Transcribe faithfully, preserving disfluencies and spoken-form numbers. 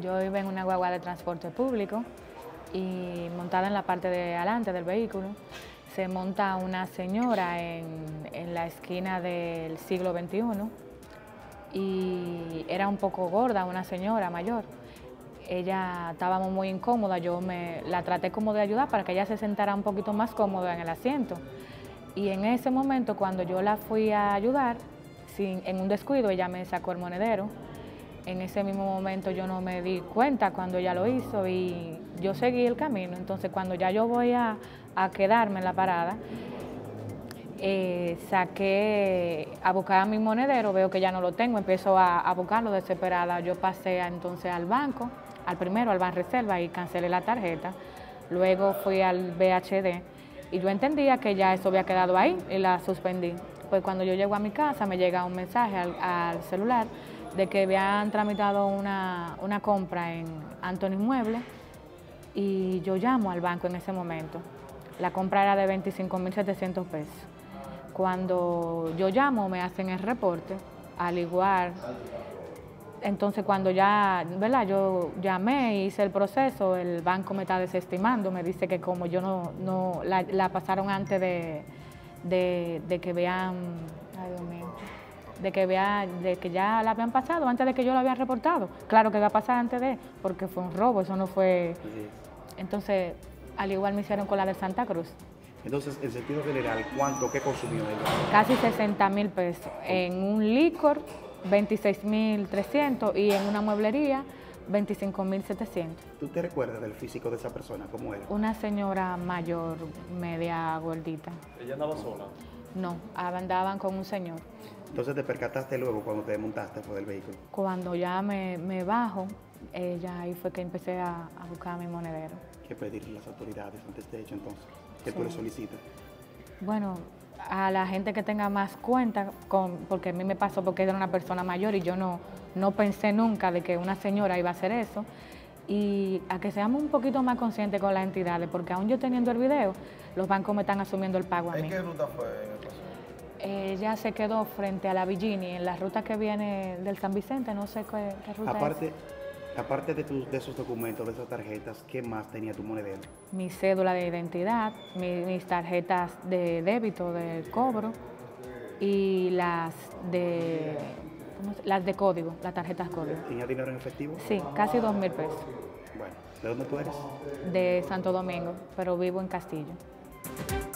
Yo iba en una guagua de transporte público y montada en la parte de adelante del vehículo, se monta una señora en, en la esquina del siglo veintiuno y era un poco gorda, una señora mayor. Ella estábamos muy incómoda, yo me la traté como de ayudar para que ella se sentara un poquito más cómoda en el asiento. Y en ese momento, cuando yo la fui a ayudar, sin, en un descuido, ella me sacó el monedero. En ese mismo momento yo no me di cuenta cuando ella lo hizo y yo seguí el camino. Entonces, cuando ya yo voy a, a quedarme en la parada, eh, saqué a buscar mi monedero, veo que ya no lo tengo, empiezo a, a buscarlo desesperada. Yo pasé a, entonces al banco, al primero, al Banreserva, y cancelé la tarjeta. Luego fui al B H D y yo entendía que ya eso había quedado ahí y la suspendí. Pues cuando yo llego a mi casa me llega un mensaje al, al celular de que habían tramitado una, una compra en Anthony Mueble y yo llamo al banco en ese momento. La compra era de veinticinco mil setecientos pesos. Cuando yo llamo me hacen el reporte, al igual. Entonces cuando ya, ¿verdad? Yo llamé, hice el proceso, el banco me está desestimando, me dice que como yo no, no la, la pasaron antes de, de, de que vean, ay Dios mío, de que vea, de que ya la habían pasado antes de que yo lo había reportado. Claro que va a pasar antes de, porque fue un robo, eso no fue. Entonces, al igual me hicieron con la de Santa Cruz. Entonces, en sentido general, ¿cuánto, qué consumió ella? Casi sesenta mil pesos. En un licor, veintiséis mil trescientos y en una mueblería, veinticinco mil setecientos. ¿Tú te recuerdas del físico de esa persona, cómo era? Una señora mayor, media gordita. ¿Ella andaba sola? No, andaban con un señor. Entonces te percataste luego cuando te desmontaste por el vehículo. Cuando ya me, me bajo, ella ahí fue que empecé a, a buscar mi monedero. ¿Qué pedirle a las autoridades ante este hecho entonces? ¿Qué Sí. tú le solicitas? Bueno, a la gente que tenga más cuenta, con, porque a mí me pasó porque era una persona mayor y yo no, no pensé nunca de que una señora iba a hacer eso, y a que seamos un poquito más conscientes con las entidades, porque aún yo teniendo el video, los bancos me están asumiendo el pago a mí. ¿En qué ruta fue en el paso? Ella se quedó frente a la Villini, en la ruta que viene del San Vicente, no sé qué, qué ruta Aparte, es. aparte de, tus, de esos documentos, de esas tarjetas, ¿qué más tenía tu monedero? Mi cédula de identidad, mi- mis tarjetas de débito, de cobro y las de, ¿cómo se- las de código, las tarjetas código. ¿Tenía dinero en efectivo? Sí, casi dos mil pesos, Bueno, ¿de dónde tú eres? de Santo Domingo, pero vivo en Castillo.